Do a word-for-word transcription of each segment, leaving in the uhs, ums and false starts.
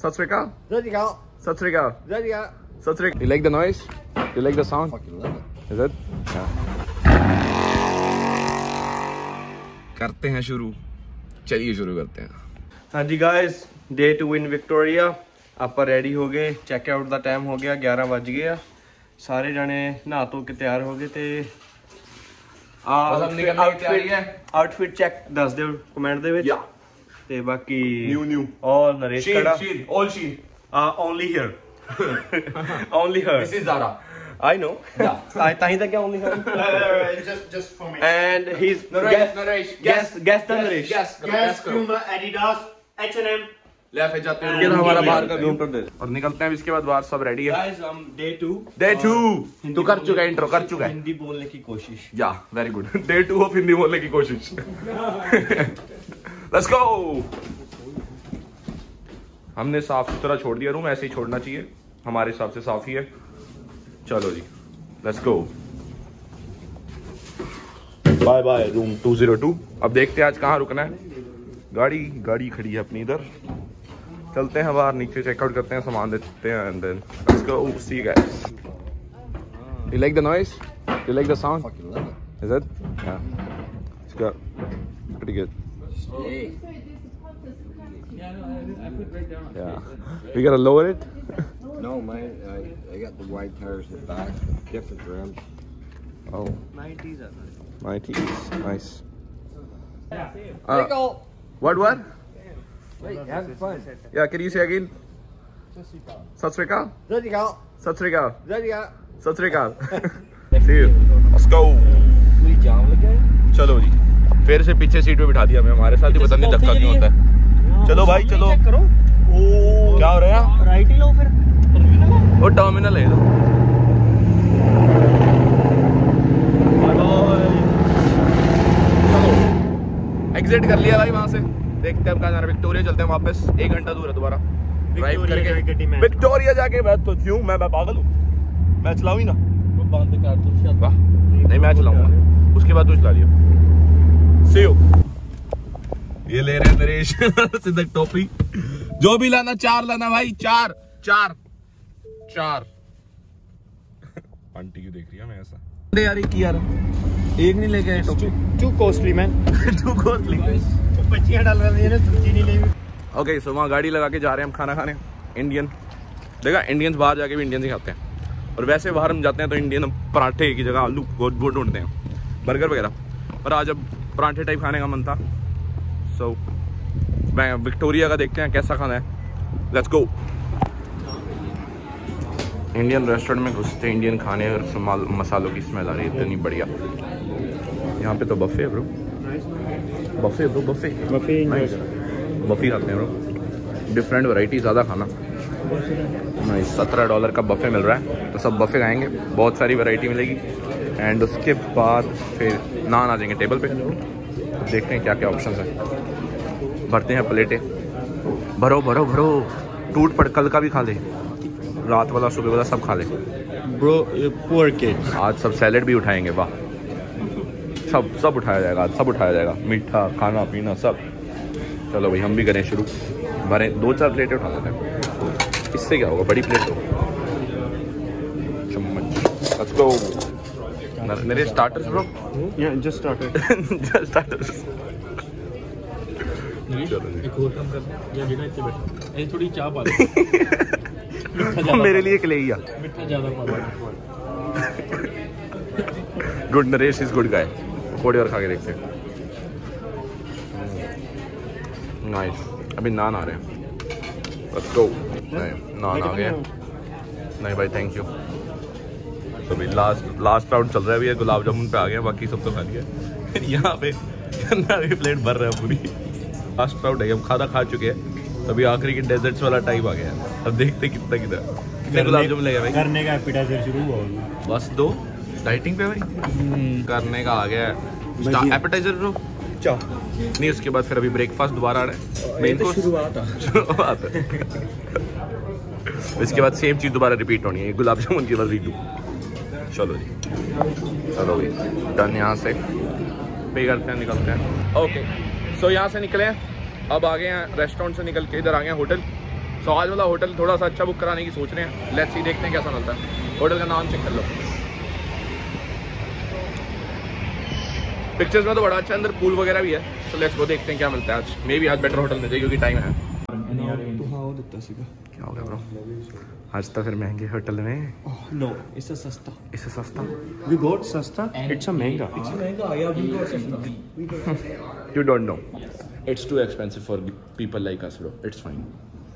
Sat Sri Akal. Sat Sri Akal. Sat Sri Akal. Sat Sri Akal. Sat Sri Akal. You like the noise? You like the sound? Fucking love it. Is it? Yeah. करते हैं शुरू, चलिए शुरू करते हैं। हाँ जी guys, day two in Victoria आप रेडी हो गए, चेकआउट का टाइम हो गया, ग्यारह बज गए, सारे जने नहा धो के तैयार हो गए ते आउटफिट चेक दस दो कमेंट दे विच ते बाकी न्यू न्यू ऑल नरेश कड़ा all she only here only here this is Zara I know. Yeah. Tahi tak only her. just just for me. And he's Naresh, guest, Naresh, guest, guest, Naresh. Guest, guest, Puma, Adidas, H and M. ले फिर जाते हैं। ये तो हमारा बाहर का view और निकलते हैं। इसके बाद बाहर सब रेडी है। Guys, हम day two. Day two. तू कर चुका है इंट्रो, कर चुका है। हिंदी बोलने की कोशिश। Yeah very good. Day two of Hindi बोलने की कोशिश। Let's go. हमने साफ सुथरा छोड़ दिया रूम, ऐसे ही छोड़ना चाहिए, हमारे हिसाब से साफ ही है। चलो जी, let's go. Bye bye room two zero two. अब देखते हैं आज कहाँ रुकना है। गाड़ी गाड़ी खड़ी है अपनी इधर, चलते हैं बाहर, नीचे चेकआउट करते हैं, सामान देते हैं and then let's go see guys. You like the noise? You like the sound? Fucking love it. Is it? Yeah, it's good, pretty good. Yeah, we gotta lower it. No, man, I, I got the wide tires in the back, different rims. Oh, nineties are nice. nineties, nice. Yeah. Uh, what, what? Wait, have fun. Yeah, can you say again? Sat Sri Akal. Sat Sri Akal. Sat Sri Akal. Sat Sri Akal. Sat Sri Akal. See you. Let's go. कोई जाम लगा है? चलो जी, फिर से पीछे seat पे बिठा दिया हमें, हमारे साथ ही पता नहीं धक्का क्यों होता है। चलो भाई चलो। करो। ओ, क्या हो रहा है? राइट ही लो फिर। वो टर्मिनल है। एग्जिट कर लिया भाई वहां से, देखते हैं अब कहाँ जाना। विक्टोरिया चलते हैं वापस, एक घंटा दूर है दोबारा ड्राइव करके। विक्टोरिया जाके मैं तो क्यों, मैं मैं पागल हूँ, मैं चलाऊँ ही ना। बंद कर दो। वाह, नहीं मैं चलाऊंगा, उसके बाद तू चला लियो। सी यू। ये ले रहे हैं नरेश सिद्धक टोपी, जो भी लाना चार लाना भाई, चार चार चार। आंटी क्यों देख रही है मैं ऐसा? अरे यार एक यार एक नहीं लेके आए टोपी। Too costly man, too costly. पच्चीस डॉलर में ना सूची नहीं लेगी। ओके, सो वहाँ गाड़ी लगा के जा रहे हैं हम खाना खाने। इंडियन देखा, इंडियंस बाहर जाके भी इंडियन ही खाते हैं, और वैसे बाहर हम जाते हैं तो इंडियन पराठे की जगह आलू वो ढूंढते हैं, बर्गर वगैरह। पर आज अब पराठे टाइप खाने का मन था, सो मैं विक्टोरिया का देखते हैं कैसा खाना है। Let's go. इंडियन रेस्टोरेंट में घुसते इंडियन खाने और मसालों की स्मेल आ रही है इतनी बढ़िया। यहाँ पे तो बफे है bro, buffet bro, buffet buffet buffet खाते हैं ब्रो, डिफरेंट वैरायटी, ज़्यादा खाना नहीं। सत्रह डॉलर का बफे मिल रहा है, तो सब बफे खाएंगे, बहुत सारी वैरायटी मिलेगी। एंड उसके बाद फिर नान आ जाएंगे टेबल पे, तो देखते हैं क्या क्या ऑप्शन है। भरते हैं प्लेटें, भरो भरो भरो, टूट पड़, कल का भी खा ले, रात वाला सुबह वाला सब खा ले ब्रो। पुअर किड्स आज सब सैलेड भी उठाएंगे, वाह, सब सब उठाया जाएगा आज, सब उठाया जाएगा, मीठा खाना पीना सब। चलो भाई हम भी करें शुरू, भरे दो चार प्लेटें उठा लेते हैं, इससे क्या होगा, बड़ी प्लेट हो। चम्मच, लेट्स गो। मेरे starters bro, yeah just started just starters. एक और काम कर या जगह पे बैठो, ए थोड़ी चाय पा ले। मेरे लिए ले लिया, मिठा ज्यादा पा ले। Good, Naresh is good guy. पकौड़े और खा के देखते हैं। नाइस, अभी नान आ रहे हैं, लेट्स गो। नहीं नान आ गए, नहीं भाई थैंक यू। तो भाई लास्ट लास्ट राउंड चल रहा है अभी, गुलाब जामुन पे आ गया, बाकी सब तो खा लिया। यहाँ पे भी प्लेट भर रहा है पूरी। लास्ट राउंड है, हम खाना खा चुके हैं, अभी आखिरी के डेजर्ट्स वाला टाइम आ गया है। अब देखते कितना कितना कितने गुलाब जामुन लगेगा भाई। करने का एपिटाइजर शुरू हुआ, बस दो डाइटिंग पे भाई करने का आ गया है। एपेटाइजर ब्रो चाह नहीं, उसके बाद फिर अभी ब्रेकफास्ट दोबारा आ रहा है, मेन कोर्स शुरुआत है। इसके बाद सेम चीज़ दोबारा रिपीट होनी है, गुलाब जामुन के बाद रीडू। चलो जी, चलो भाई डन, यहाँ से पे करते हैं, निकलते हैं। ओके, सो यहाँ से निकले हैं, अब आ गए हैं रेस्टोरेंट से निकल के, इधर आ गए हैं होटल। सो आज वाला होटल थोड़ा सा अच्छा बुक कराने की सोच रहे हैं। लेट्स सी, देखते हैं कैसा मिलता है। होटल का नाम चेक कर लो। पिक्चर्स में तो बड़ा अच्छा, अंदर पूल वगैरह भी है। तो लेट्स गो, देखते हैं क्या मिलता है आज। मे बी आज बेटर होटल मिल जाए क्योंकि टाइम है। क्या हो गया ब्रो? आज तो फिर महंगे होटल में। नो, इससे सस्ता। इससे सस्ता? We got सस्ता। It's a महंगा। It's a महंगा। Yeah, we got सस्ता। You don't know. It's too expensive for people like us, bro. It's fine.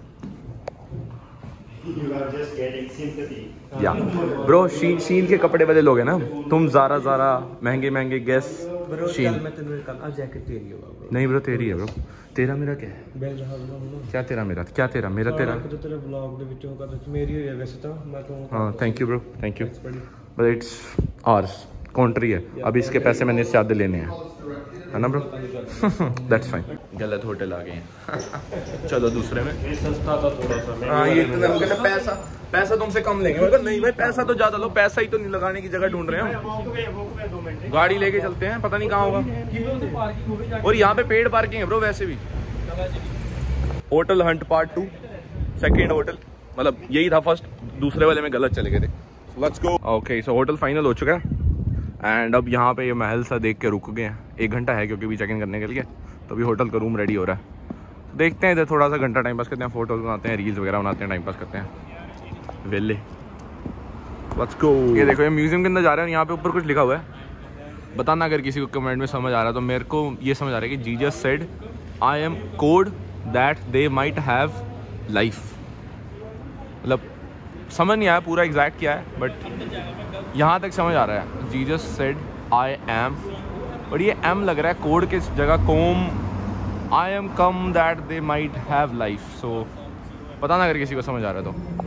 You are just getting sympathy. Yeah bro, Shein Shein के कपड़े वाले लोग हैं ना तुम। ज़ारा ज़ारा महंगे महंगे गेस शीन। मैं तेरे कल आज जैकेट तेरी होगा ब्रो। नहीं ब्रो, तेरी है ब्रो। तेरा मेरा क्या है? बेल रहा ब्रो। क्या तेरा मेरा? क्या तेरा मेरा तेरा? तो तेरे ब्लॉग ਦੇ ਵਿੱਚ ਹੋਗਾ तो मेरी है वैसे तो मैं तो। हाँ, thank you bro, thank you. But it's ours, country है। अभी इसके पैसे मैंने इससे ज़्यादा लेने हैं, है ना ब्रो? That's fine. गलत होटल आ गए हैं। चलो दूसरे में। ये सस्ता था थोड़ा सा। हाँ, ये इतना वो कहते हैं पैसा पैसा तुमसे कम लेंगे। मैं कहा नहीं भाई, पैसा तो ज्यादा लो, पैसा ही तो नहीं लगाने की जगह ढूंढ रहे हैं। गाड़ी लेके चलते हैं, पता नहीं कहाँ होगा। और यहाँ पे पेड पार्किंग है ब्रो वैसे भी। Hotel hunt part two, second hotel, मतलब यही था फर्स्ट, दूसरे वाले में गलत चले गए थे। Let's go. Okay, so hotel final हो चुका है एंड अब यहाँ पे ये महल सा देख के रुक गए हैं। एक घंटा है क्योंकि भी चेक इन करने के लिए, तो अभी होटल का रूम रेडी हो रहा है। तो देखते हैं इधर थोड़ा सा घंटा टाइम पास करते हैं, फोटोज बनाते हैं, रील्स वगैरह बनाते हैं, टाइम पास करते हैं। वेले लेट्स गो। ये देखो, ये म्यूजियम के अंदर जा रहे हैं। यहाँ पे ऊपर कुछ लिखा हुआ है, बताना अगर किसी को कमेंट में समझ आ रहा है। तो मेरे को ये समझ आ रहा है कि Jesus said I am code that they might have life. मतलब समझ नहीं आया पूरा एग्जैक्ट क्या है, बट यहाँ तक समझ आ रहा है। जीसस सेड आई एम, और ये एम लग रहा है कोड के जगह कोम। I am come that they might have life. So पता ना अगर किसी को समझ आ रहा है तो।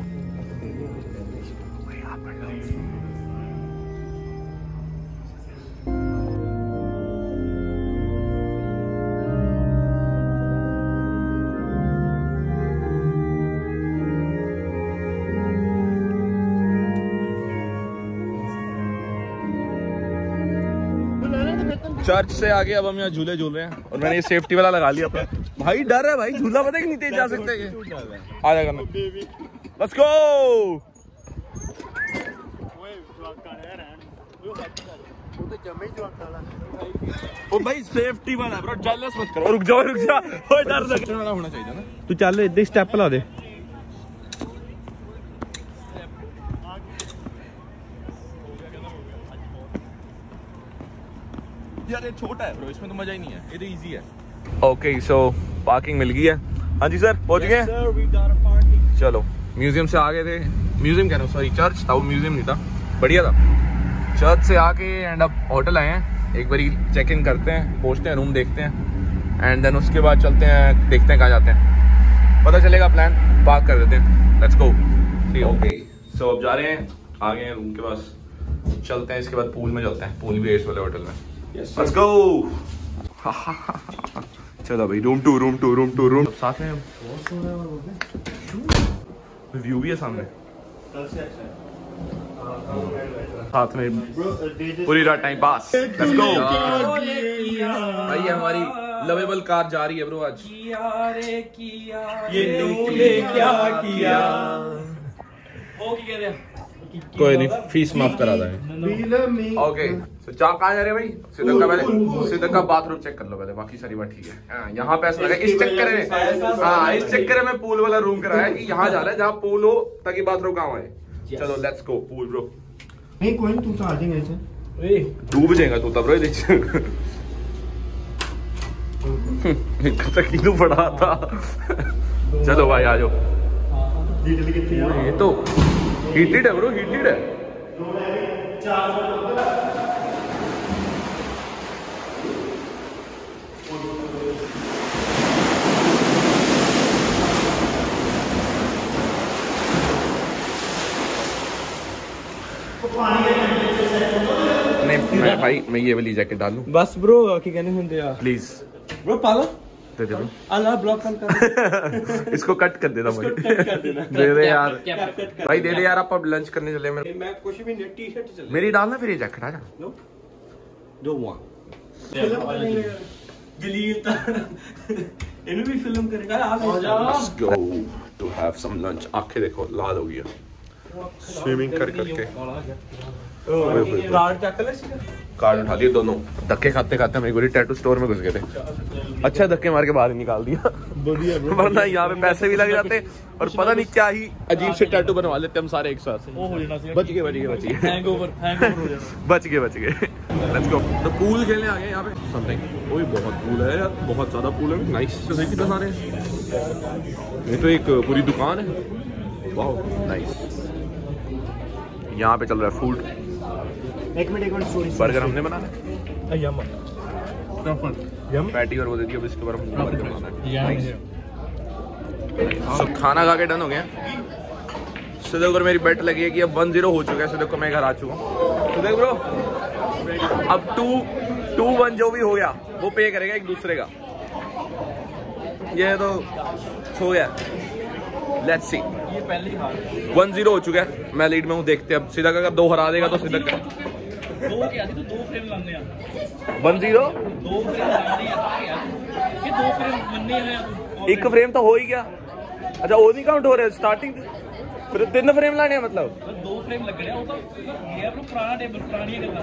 चर्च से आगे अब हम यहाँ झूले झूल रहे हैं और मैंने ये सेफ्टी वाला लगा लिया अपना। भाई डर है भाई, झूला पता है कि नहीं तेज जा सकते ये। आ जाएगा ना, लेट्स गो। ओ भाई सेफ्टी वाला ब्रो, जेलस मत करो। रुक जाओ रुक जा, ओए डर लगने वाला होना चाहिए ना। तू चल इधर स्टेप ला दे। यार ये छोटा है ब्रो, इसमें तो मजा ही नहीं है, ये तो इजी है। ओके, सो पार्किंग मिल गई है। हाँ जी सर, पहुंच गए। चलो, म्यूजियम से आ गए थे, म्यूजियम कह रहा हूँ सॉरी, चर्च था वो, म्यूजियम नहीं था। बढ़िया था। चर्च से आके एंड अब होटल आए हैं। एक बारी चेक इन करते हैं, पहुंचते हैं, रूम देखते हैं एंड देन उसके बाद चलते हैं, देखते हैं कहाँ जाते हैं, पता चलेगा। प्लान पार्क कर देते हैं, लेट्स गो। ओके, सो अब जा रहे हैं, आ गए हैं रूम के पास, चलते हैं। इसके बाद पूल में चलते हैं, पूल भी है इस वाले होटल में। Let's go. चलो भाई, room two room two room two room साथ में। व्यू भी है सामने, साथ में पूरी रात टाइम पास। लेट्स गो भाई, हमारी लवेबल कार जा रही है ब्रो आज। ये तूने क्या किया? ओ की कह रहे हैं? कोई नहीं, फीस माफ करा दें। ओके, तो जा कहाँ जा रहे हैं भाई? सीधा का पहले सीधा का बाथरूम चेक कर लो पहले, बाकी सारी बात ठीक है। हाँ, यहाँ पे ऐसा लगा इस चक्कर में, हाँ इस चक्कर में पूल वाला रूम कराया कि यहाँ जा रहा है जहाँ पूल हो ताकि बाथरूम कहाँ आए। चलो लेट्स गो पूल ब्रो। नहीं कोई नहीं, तू तो आ जाएगा ऐसे। डूब जाएगा तू तब ब्रो, देख कितू पड़ा था। चलो भाई आ जाओ। ये तो हीटेड है ब्रो, हीटेड है। नहीं मैं भाई मैं ये वाली जैकेट डालूं बस ब्रो, की कहने होंदे यार प्लीज ब्रो। पाला दे दे ब्रो, अल्लाह ब्लॉक कर। इसको कट कर देना भाई, कर देना। दे दे यार भाई, दे दे यार। आप अब लंच करने चले। मैं मैं कुछ भी नहीं, टी शर्ट चल मेरी डालना फिर ये जैकेट। आ जा नो डो वन जलील इन्हें भी फिल्म करेगा Let's go to have some lunch. आंखें देखो लाल हो गई है स्विमिंग कर करके। कार्ड चेक ले कार्ड उठा लिए दोनों। धक्के खाते खाते हम एक बार टैटू स्टोर में घुस गए थे। अच्छा धक्के मार के बाहर ही निकाल दिया, वरना यहाँ पे पैसे भी लग जाते और पता नहीं क्या ही अजीब से टैटू बनवा लेते हम सारे एक साथ। बच गए बच गए बच गए हैंगओवर हैंगओवर हो जाना। बच गए बच गए। Let's go. तो पूल खेलने आ गए यहाँ पे समथिंग। ओए बहुत पूल है यार, बहुत ज्यादा पूल है। नाइस। तो देखिए दिखा रहे हैं, ये तो एक पूरी दुकान है। वाह नाइस। यहाँ पे चल रहा है फूड। एक मिनट एक मिनट स्टोरी बर्गर हमने बनाना है, यम यम पैटी और वो दे दी। अब इसके ऊपर हम बर्गर बनाना है। यम So, खाना खा के डन हो गया। सिद्धू को मेरी बेट लगी है कि अब वन जीरो हो चुका है। सिद्धू को मैं घर आ चुका हूँ। तो देख ब्रो अब टू टू वन जो भी हो गया वो पे करेगा एक दूसरे का। ये तो हो गया। Let's see. ये पहली हार वन जीरो हो चुका है। मैं लीड में हूँ। देखते हैं अब सीधा का दो हरा देगा तो सीधा का दो क्या थी तो दो फ्रेम लाने हैं। वन जीरो दो फ्रेम लाने हैं कि दो फ्रेम बनने हैं। एक फ्रेम तो हो ही गया। अच्छा वो नहीं काउंट हो रहा है स्टार्टिंग फिर तीन फ्रेम लाने हैं मतलब दो फ्रेम लगने हैं। वो तो ये अपना पुराना टेबल पुरानी गल्ला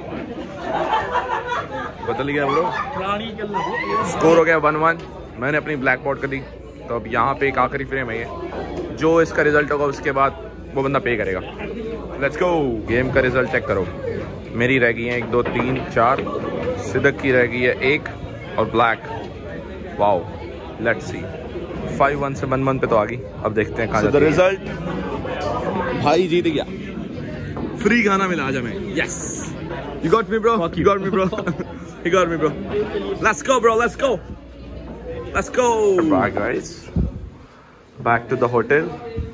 बदल गया ब्रो। पुरानी गल्ला। स्कोर हो गया वन वन। मैंने अपनी ब्लैक पॉट कर दी। तो अब यहाँ पे एक आखिरी फ्रेम है ये, जो इसका रिजल्ट होगा उसके बाद वो बंदा पे करेगा। Let's go. गेम का रिजल्ट चेक करो। मेरी रह गई है एक दो तीन चार, सिद्दक की रह गई है एक और black. Wow let's see. Five one से वन वन पे तो आ गई। अब देखते हैं कहाँ जाती है। रिजल्ट भाई जीत गया। फ्री खाना मिला आज हमें। Yes you got me bro, you got me bro, you got me bro. Let's go bro, let's go, let's go. Bye guys, back to the hotel.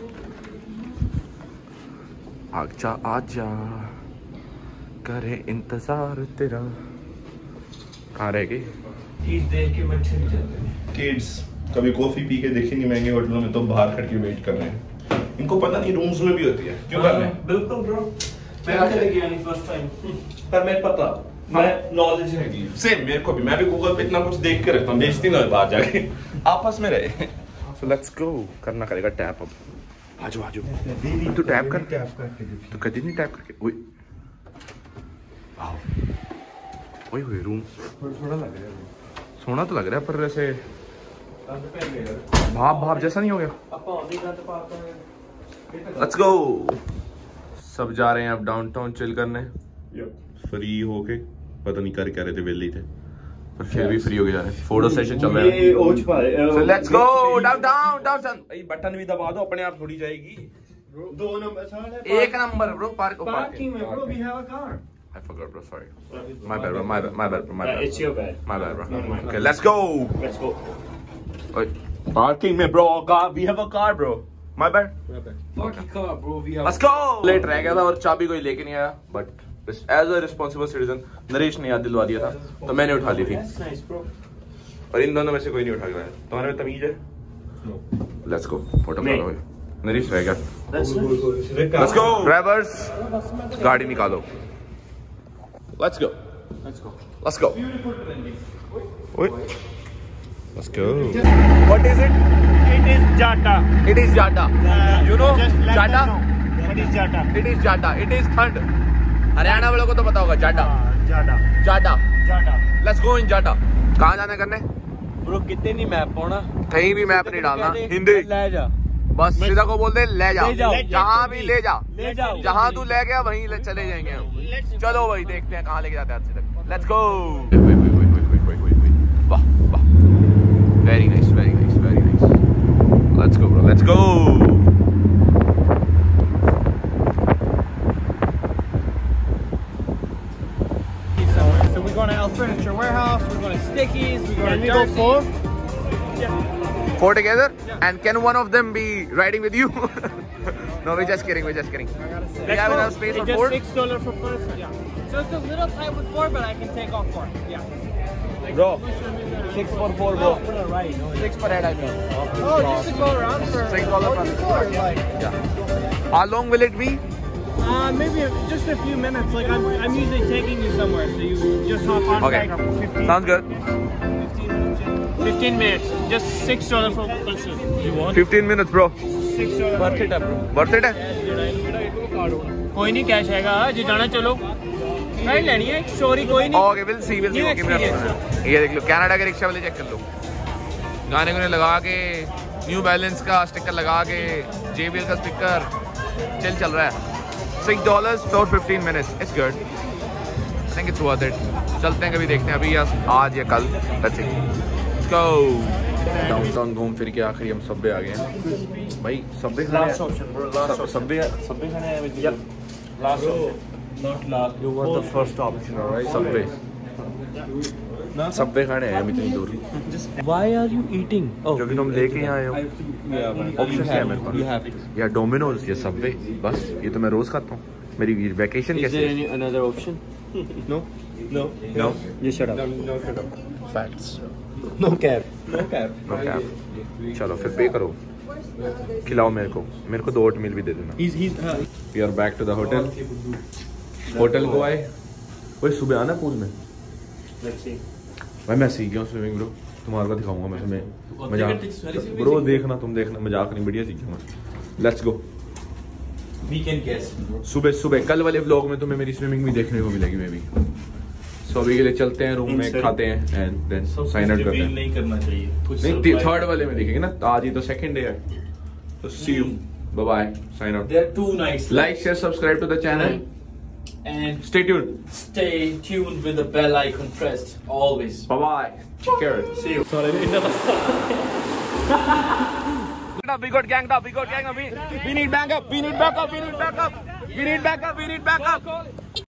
आजा आजा करे इंतजार तेरा। कहाँ रह गई? किड्स कभी कॉफी पी के देखेंगे महंगे होटलों में तो बाहर खड़ के वेट कर रहे हैं। इनको पता नहीं रूम्स में भी होती है। क्यों कर रहे हैं? बिल्कुल ब्रो। मैं आके गया नहीं फर्स्ट टाइम पर मैं पता मैं नॉलेज है कि सेम मेरे को भी। मैं भी गूगल पे इतना कुछ देख के रखता हूँ, बेचती ना बाहर जाके। आपस में रहे। So let's go. करना करेगा टैप। अब आजो आजो तू टैप कर। टैप करके तो कभी नहीं टैप करके। ओए वाओ ओए ओए रूम थोड़ा लग रहा है। सोना तो लग रहा है पर वैसे भाप भाप जैसा नहीं हो गया। Let's go. सब जा रहे हैं अब डाउनटाउन चिल करने। फ्री होके पता नहीं कर क्या रहे थे, वेले थे पर फिर भी फ्री हो गए जा रहे हैं। फोटो सेशन चल रहा है। So let's go downtown. Downtown ये बटन भी दबा दो अपने आप थोड़ी जाएगी। दो नंबर एक नंबर ब्रो। पार्क पार्किंग में bro, we have a car. I forgot bro, sorry. My bad bro, my bad, my bad, my bad. It's your bad. My bad bro. No, no, no. Okay, let's go. Let's go. Wait. Parking में bro, car, we have a car bro. My bad. Fucking car bro, we have Let's go. Late रह गया था और चाबी कोई लेके नहीं आया, but as a responsible citizen, Naresh ने याद दिलवा दिया था, तो मैंने उठा ली थी। That's nice, bro. और इन दोनों में से कोई नहीं उठा के लाया। तुम्हारे में तमीज है? Let's go. फोटो नहीं। निकालो। नरेश रह गया। That's nice. Let's go. Drivers, गाड़ी निकालो। Let's go. Let's go. Let's go. Wait. Let's go. What is it? It is Jata. It is Jata. You know Just let Jata? them know. What is Jata? It is Jata. It is third. Haryana वालों को तो पता होगा Jata. Ah, Jata. Jata. Jata. Let's go in Jata. कहाँ जाना करने? Bro कितने नहीं मैप पाना, कहीं भी मैप नहीं डालना। हिंदी। ले जा बस सीधा को बोल दे ले जा। ले जाओ। जहाँ भी ले जा। ले जाओ। जहाँ तू ले गया वहीं ले चले जाएंगे हम। चलो भाई देखते हैं कहाँ लेके जाते हैं आज से तक। Let's go. वाह वाह। Very nice, very nice, very nice. Let's go bro. Let's go. So, so we're going to El Furniture Warehouse, we're going to Stickies, we're going Can to we go Darcy's. four? Yeah. Four together? And can one of them be riding with you? No, we're just kidding, we're just kidding. We have enough space It's for just four? six dollars per person. Yeah. So it's a little tight with four, but I can take off four. Yeah. Bro, six for four bro. For the ride. Oh, Six per head I mean. oh, just to go around for Six dollars oh, per just for like. Yeah. How long will it be? Uh, maybe just a few minutes. Like I'm, I'm usually taking you somewhere, so you just hop on. Okay. back. Sounds good. Fifteen minutes. Just six dollars for person. You want? fifteen minutes, bro. Six dollars. Worth it, bro. Worth it है? कोई नहीं cash हैगा जे जाना चलो ride लेनी है sorry कोई नहीं Okay, we'll see, we'll see. New Okay, मेरा experience. ये देख लो कनाडा के रिक्शा वाले चेक कर लो गाने गुने लगा के न्यू बैलेंस का स्टिकर लगा के J B L का स्टिकर चल चल रहा है six dollars for fifteen minutes it's good I think it's worth it चलते हैं कभी देखते हैं अभी या आज या कल let's see let's go downtown घूम फिर के आखिरी हम सबवे आ गए हैं भाई subway Last option, bro. Last option. Subway subway खाने हैं मुझे Last option. Not last. You want the first option, alright? Subway subway खाने हैं हम इतनी दूर Why are you eating? Oh, क्योंकि तुम लेके यहाँ आए हो yeah, man. ऑप्शन क्या है मेरे पास You have to. या डोमिनोज या सबवे बस ये तो मैं रोज खाता हूँ मेरी वैकेशन Is कैसे there any another option? No. No. No You shut up. No, shut up. Facts. No cap. No cap. No cap चलो फिर पे करो खिलाओ मेरे को मेरे को दो ओट मील भी दे देना He's he's. Uh, we are back to the hotel hotel को आए वही सुबह आना पूल में Let's see. भाई मैं सीख गया हूँ स्विमिंग ब्रो तुम्हारे को दिखाऊंगा मैं तुम्हें मजाक ब्रो देखना तुम देखना मजाक नहीं बढ़िया सीखा मैं let's go we can guess. सुबह सुबह कल वाले व्लॉग में तुम्हें मेरी स्विमिंग भी देखने को मिलेगी मे बी सो अभी के लिए चलते हैं रूम में खाते हैं एंड देन साइन आउट करते हैं नहीं करना चाहिए. कुछ नहीं थर्ड वाले में देखेंगे ना आज ही तो सेकंड डे है तो see you bye bye sign out There are two nights. Like share subscribe to the channel And stay tuned stay tuned with the bell icon pressed always. Bye bye take care see you We got ganged up. We got ganged up. We, we need backup. We need backup. We need backup. We need backup. We need backup.